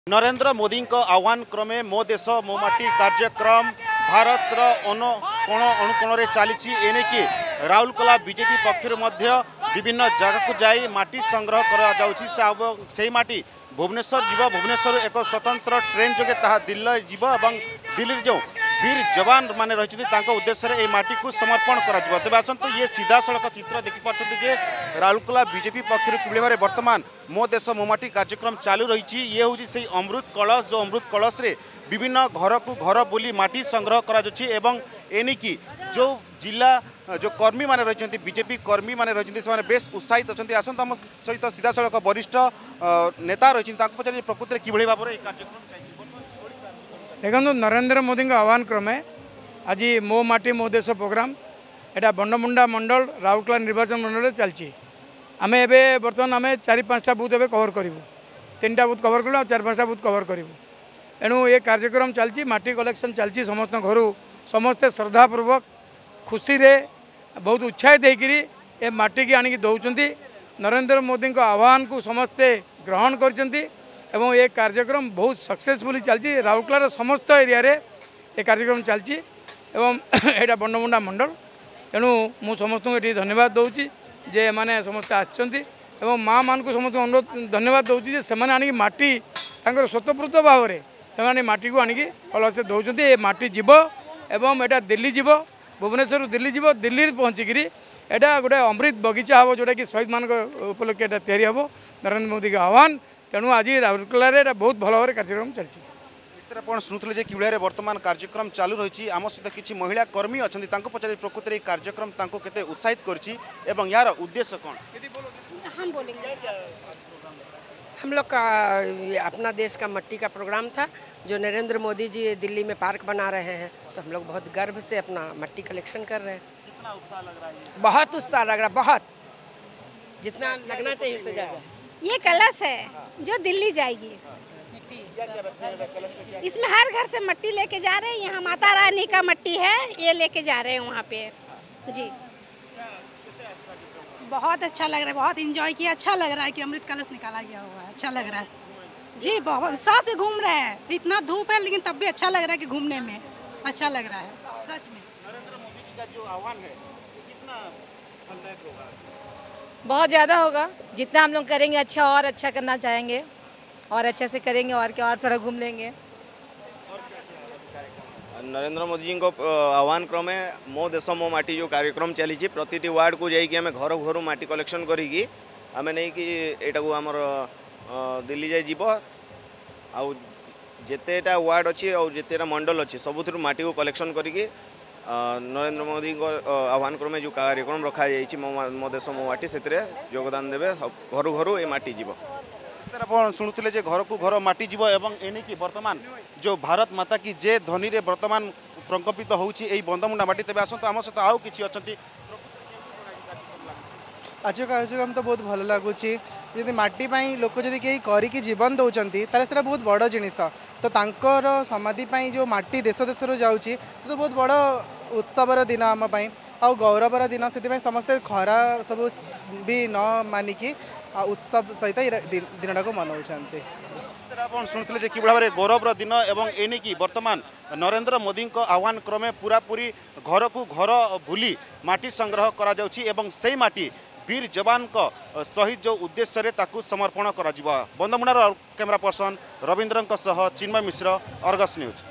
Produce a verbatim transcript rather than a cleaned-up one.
नरेंद्र मोदी आह्वान क्रमे मो देश मो माटी कार्यक्रम भारत अन कोण अणुकोण चली एने कि राउरकेला बीजेपी पक्षर विभिन्न जगह को जाई माटी संग्रह कर माटी भुवनेश्वर जीव भुवनेश्वर एक स्वतंत्र ट्रेन जोगे दिल्ली जीव और दिल्ली जो वीर जवान माने रही उद्देश्य माटी को समर्पण कर तेज आसतु ये सीधा सड़क चित्र देखिपारे जे राउरकेला बीजेपी पक्षर कि भाव बर्तमान मो देश मो माटी कार्यक्रम चालू रही ये हूँ से अमृत कलश जो अमृत कलश रे विभिन्न घर को घर बुली माटी संग्रह कर एनिकी जो जिला जो कर्मी माने रही बीजेपी कर्मी माने रही से बेस उत्साहित अच्छा आसत आम सहित सीधा सड़क वरिष्ठ नेता रही पचार प्रकृति में किभली भाव कार्यक्रम देखो नरेंद्र मोदी आह्वान क्रमे आज मो माटी मो देश प्रोग्राम एटा बंडमुंडा मंडल राउरकेला निर्वाचन मंडल चलती आम ए बर्तमान आम चार पाँचटा बुथ ए कवर करूँ तीन टा बुथ कवर करूँ चार पाँचटा बुथ कवर करूँ एणु ये कार्यक्रम चलती माटी कलेक्शन चलती समस्त घर समस्ते श्रद्धापूर्वक खुशी रे बहुत उत्साहित होकर ए माटी की आणिक दौरान नरेंद्र मोदी आह्वान को समस्ते ग्रहण कर एवं ये कार्यक्रम बहुत सक्सेसफुली चलती राउरकेलार समस्त एरिया रे ये कार्यक्रम चलती एवं एटा बंडमुंडा मंडल तेणु मु समस्त ये धन्यवाद दूची जे माने समस्त आछंती एवं माँ मान को समस्त अनुरोध धन्यवाद दूची जे सेमाने आनी माटी तांकर स्वतःपूर्त भाव में से माटी को आनी कलश दौरान ये माटी जीव एवं एटा दिल्ली जीव भुवनेश्वर दिल्ली जीव दिल्ली पहुँचिकी एटा गोटे अमृत बगीचा हम जोटा कि शहीद मान उपलक्षे एटा तैयारी हम नरेंद्र मोदी का आह्वान तेणु आज राउरकेला बहुत भल भाव कार्यक्रम चलती शुणुले कि भाई बर्तमान कार्यक्रम चालू रही आम सहित किसी महिला कर्मी अच्छा पचार प्रकृति में कार्यक्रम के उत्साहित कर यार उद्देश्य कौन हम बोलेंगे हम लोग का अपना देश का मट्टी का प्रोग्राम था जो नरेंद्र मोदी जी दिल्ली में पार्क बना रहे हैं तो हम लोग बहुत गर्व से अपना मट्टी कलेक्शन कर रहे हैं। कितना उत्साह लग रहा है? बहुत उत्साह लग रहा है, बहुत जितना लगना चाहिए उससे ज़्यादा। ये कलश है जो दिल्ली जाएगी। इसमें हर घर से मट्टी लेके जा रहे हैं। यहाँ माता रानी का मट्टी है, ये लेके जा रहे हैं वहाँ पे। जी बहुत अच्छा लग रहा है, बहुत एंजॉय किया। अच्छा लग रहा है कि अमृत कलश निकाला गया हुआ है, अच्छा लग रहा है जी। बहुत उत्साह से घूम रहे हैं, इतना धूप है लेकिन तब भी अच्छा लग रहा है कि घूमने में अच्छा लग रहा है सच में। नरेंद्र मोदी जी का जो आह्वान है कितना फलदायक होगा? बहुत ज़्यादा होगा। जितना हम लोग करेंगे अच्छा और अच्छा करना चाहेंगे और अच्छे से करेंगे और क्या और थोड़ा घूम लेंगे। नरेंद्र मोदी जी को आह्वान क्रमे मो देश मो माटी जो कार्यक्रम चली प्रति वार्ड को जाइए आम घर घर माटी कलेक्शन करी आम नहीं कि एटा को आमर दिल्ली जाए जीव आउ जेतेटा वार्ड अच्छी और जेतेटा मंडल अच्छी सबुथ माटी को कलेक्शन करी नरेंद्र मोदी को आह्वान क्रमे जो कार्यक्रम रखा जाइए मो देश मो माटी से योगदान देवे घर घर ये माटी जीव। आप शुणुले घर को घर माटी जीव एवं एने की वर्तमान जो भारत माता की जे ध्वनि रे वर्तमान प्रकम्पित होची बंदमुंडा माटी तेज आसतु आम सहित आउ कि अच्छा आज कार्यक्रम तो बहुत भल लगुच जदि माटी लोक जदि कहीं करी जीवन दौरान ताले से बहुत बड़ जिनिस तो तांकर समाधि जो माटी देश देश जाऊँगी तो बहुत बड़ उत्सवर दिन आम आ गौरवर दिन से समस्ते खरा सब भी न मानिकी उत्सव सहित दिन को मनाऊँ। आप शुणुले कि भाव में गौरवर दिन एवं एने की वर्तमान नरेंद्र मोदी आह्वान क्रमे पूरा पूरी घर को घर बुली माटी संग्रह करा जाउछि एवं से माटी वीर जवान को शहीद जो उद्देश्य रे ताकू समर्पण करा जिवो। बंदमुंडार camera person Ravindra Chinmay Mishra, Argus news.